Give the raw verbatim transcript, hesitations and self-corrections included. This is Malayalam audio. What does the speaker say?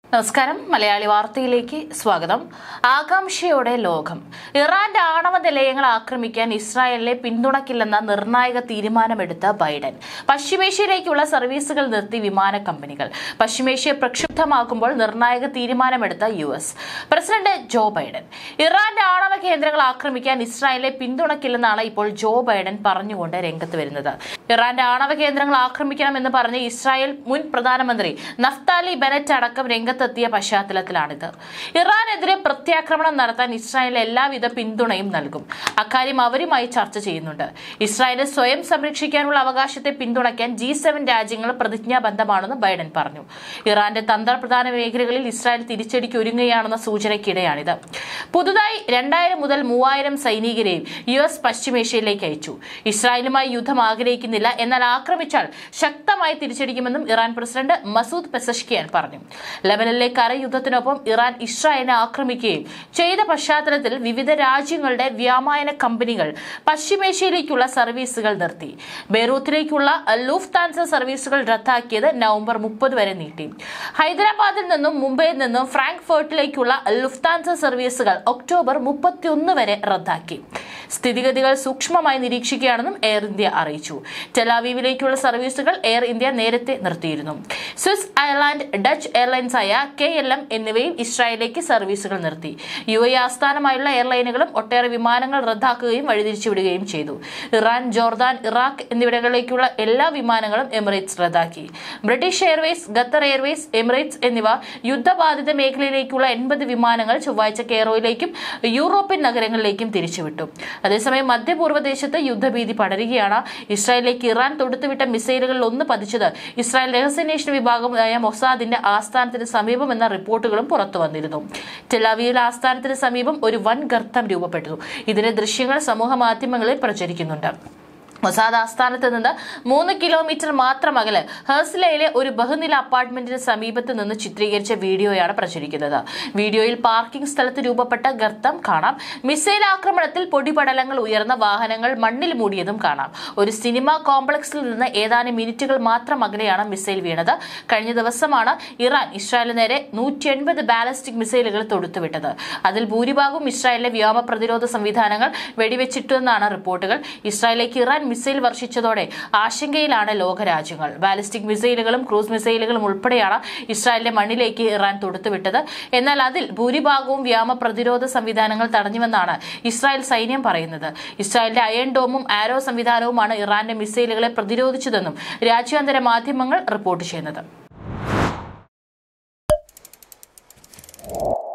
നമസ്കാരം മലയാളി വാർത്തയിലേക്ക് സ്വാഗതം. ആകാംക്ഷയോടെ ലോകം. ഇറാന്റെ ആണവ നിലയങ്ങൾ ആക്രമിക്കാൻ ഇസ്രായേലിനെ പിന്തുണയ്ക്കില്ലെന്ന നിർണായക തീരുമാനമെടുത്ത ബൈഡൻ. പശ്ചിമേഷ്യയിലേക്കുള്ള സർവീസുകൾ നിർത്തി വിമാന കമ്പനികൾ. പശ്ചിമേഷ്യ പ്രക്ഷുബ്ധമാക്കുമ്പോൾ നിർണായക തീരുമാനമെടുത്ത U S president Joe Biden. ഇറാന്റെ ആണവ കേന്ദ്രങ്ങൾ ആക്രമിക്കാൻ ഇസ്രായേലിനെ പിന്തുണയ്ക്കില്ലെന്നാണ് ഇപ്പോൾ ജോ ബൈഡൻ പറഞ്ഞുകൊണ്ട് രംഗത്ത് വരുന്നത്. ഇറാന്റെ ആണവ കേന്ദ്രങ്ങൾ ആക്രമിക്കണമെന്ന് പറഞ്ഞ് ഇസ്രായേൽ മുൻ പ്രധാനമന്ത്രി നഫ്താലി ബെനറ്റ് അടക്കം രംഗത്ത് എത്തിയ പശ്ചാത്തലത്തിലാണിത്. ഇറാനെതിരെ പ്രത്യാക്രമണം നടത്താൻ ഇസ്രായേൽ എല്ലാവിധ പിന്തുണയും നൽകും. അക്കാര്യം അവരുമായി ചർച്ച ചെയ്യുന്നുണ്ട്. ഇസ്രായേലിനെ സ്വയം സംരക്ഷിക്കാനുള്ള അവകാശത്തെ പിന്തുണയ്ക്കാൻ ജി സെവൻ രാജ്യങ്ങൾ പ്രതിജ്ഞാബദ്ധമാണെന്ന് ബൈഡൻ പറഞ്ഞു. ഇറാന്റെ തന്ത്രപ്രധാന മേഖലകളിൽ ഇസ്രായേൽ തിരിച്ചടിക്ക് ഒരുങ്ങുകയാണെന്ന സൂചനയ്ക്കിടെയാണിത്. പുതുതായി രണ്ടായിരം മുതൽ മൂവായിരം സൈനികരെയും യു എസ് പശ്ചിമേഷ്യയിലേക്ക് അയച്ചു. ഇസ്രായേലുമായി യുദ്ധം ആഗ്രഹിക്കുന്നില്ല, എന്നാൽ ആക്രമിച്ചാൽ ശക്തമായി തിരിച്ചടിക്കുമെന്നും ഇറാൻ പ്രസിഡന്റ് മസൂദ് പെസഷ്കിയാൻ പറഞ്ഞു. ലെബനനിലെ കരയുദ്ധത്തിനൊപ്പം ഇറാൻ ഇസ്രായേലിനെ ആക്രമിക്കുകയും ചെയ്ത പശ്ചാത്തലത്തിൽ വിവിധ രാജ്യങ്ങളുടെ വ്യോമയാന കമ്പനികൾ പശ്ചിമേഷ്യയിലേക്കുള്ള സർവീസുകൾ നിർത്തി. ബെയ്റൂത്തിലേക്കുള്ള ലൂഫ്താൻസ സർവീസുകൾ റദ്ദാക്കിയത് നവംബർ മുപ്പത് വരെ നീട്ടി. ഹൈദരാബാദിൽ നിന്നും മുംബൈയിൽ നിന്നും ഫ്രാങ്ക്ഫർട്ടിലേക്കുള്ള ലൂഫ്താൻസ സർവീസുകൾ ഒക്ടോബർ മുപ്പത്തിയൊന്ന് വരെ റദ്ദാക്കി. സ്ഥിതിഗതികൾ സൂക്ഷ്മമായി നിരീക്ഷിക്കുകയാണെന്നും എയർ ഇന്ത്യ അറിയിച്ചു. ടെലാവീവിലേക്കുള്ള സർവീസുകൾ എയർ ഇന്ത്യ നേരത്തെ നിർത്തിയിരുന്നു. സ്വിസ് അയർലൻഡ്, ഡച്ച് എയർലൈൻസായ കെ എൽ എം എന്നിവയും ഇസ്രായേലിലേക്ക് സർവീസുകൾ നിർത്തി. യു എ ആസ്ഥാനമായുള്ള എയർലൈനുകളും ഒട്ടേറെ വിമാനങ്ങൾ റദ്ദാക്കുകയും വഴിതിരിച്ചുവിടുകയും ചെയ്തു. ഇറാൻ, ജോർദാൻ, ഇറാഖ് എന്നിവിടങ്ങളിലേക്കുള്ള എല്ലാ വിമാനങ്ങളും എമിറേറ്റ്സ് റദ്ദാക്കി. British Airways, Qatar Airways, Emirates എന്നിവ യുദ്ധബാധിത മേഖലയിലേക്കുള്ള എൺപത് വിമാനങ്ങൾ ചൊവ്വാഴ്ച കെയ്റോയിലേക്കും യൂറോപ്യൻ നഗരങ്ങളിലേക്കും തിരിച്ചുവിട്ടു. അതേസമയം മധ്യപൂർവ്വ ദേശത്ത് യുദ്ധഭീതി പടരുകയാണ്. ഇസ്രായേലിലേക്ക് ഇറാൻ തൊടുത്തുവിട്ട മിസൈലുകളിൽ ഒന്ന് പതിച്ചത് ഇസ്രായേൽ രഹസ്യാന്വേഷണ വിഭാഗമായ മൊസാദിന്റെ ആസ്ഥാനത്തിന് സമീപം എന്ന റിപ്പോർട്ടുകളും പുറത്തു വന്നിരുന്നു. ടെലാവീവിലെ ആസ്ഥാനത്തിന് സമീപം ഒരു വൻ ഗർത്തം രൂപപ്പെട്ടു. ഇതിന്റെ ദൃശ്യങ്ങൾ സമൂഹ മാധ്യമങ്ങളിൽ പ്രചരിക്കുന്നുണ്ട്. മൊസാദ് ആസ്ഥാനത്ത് നിന്ന് മൂന്ന് കിലോമീറ്റർ മാത്രം അകലെ ഹെർസിലയിലെ ഒരു ബഹുനില അപ്പാർട്ട്മെന്റിന് സമീപത്ത് നിന്ന് ചിത്രീകരിച്ച വീഡിയോയാണ് പ്രചരിക്കുന്നത്. വീഡിയോയിൽ പാർക്കിംഗ് സ്ഥലത്ത് രൂപപ്പെട്ട ഗർത്തം കാണാം. മിസൈൽ ആക്രമണത്തിൽ പൊടിപടലങ്ങൾ ഉയർന്ന വാഹനങ്ങൾ മണ്ണിൽ മൂടിയതും കാണാം. ഒരു സിനിമാ കോംപ്ലക്സിൽ നിന്ന് ഏതാനും മിനിറ്റുകൾ മാത്രം അകലെയാണ് മിസൈൽ വീണത്. കഴിഞ്ഞ ദിവസമാണ് ഇറാൻ ഇസ്രായേലിന് നേരെ നൂറ്റി എൺപത് ബാലിസ്റ്റിക് മിസൈലുകൾ തൊടുത്തുവിട്ടത്. അതിൽ ഭൂരിഭാഗവും ഇസ്രായേലിലെ വ്യോമ പ്രതിരോധ സംവിധാനങ്ങൾ വെടിവെച്ചിട്ടെന്നാണ് റിപ്പോർട്ടുകൾ. ഇസ്രായേലിലേക്ക് ഇറാൻ മിസൈൽ വർഷിച്ചതോടെ ആശങ്കയിലാണ് ലോകരാജ്യങ്ങൾ. ബാലിസ്റ്റിക് മിസൈലുകളും ക്രൂസ് മിസൈലുകളും ഉൾപ്പെടെയാണ് ഇസ്രായേലിന്റെ മണ്ണിലേക്ക് ഇറാൻ തൊടുത്തുവിട്ടത്. എന്നാൽ അതിൽ ഭൂരിഭാഗവും വ്യോമ പ്രതിരോധ സംവിധാനങ്ങൾ തടഞ്ഞുവെന്നാണ് ഇസ്രായേൽ സൈന്യം പറയുന്നത്. ഇസ്രായേലിന്റെ അയൺ ഡോമും ആരോ സംവിധാനവുമാണ് ഇറാന്റെ മിസൈലുകളെ പ്രതിരോധിച്ചതെന്നും രാജ്യാന്തര മാധ്യമങ്ങൾ റിപ്പോർട്ട് ചെയ്യുന്നത്.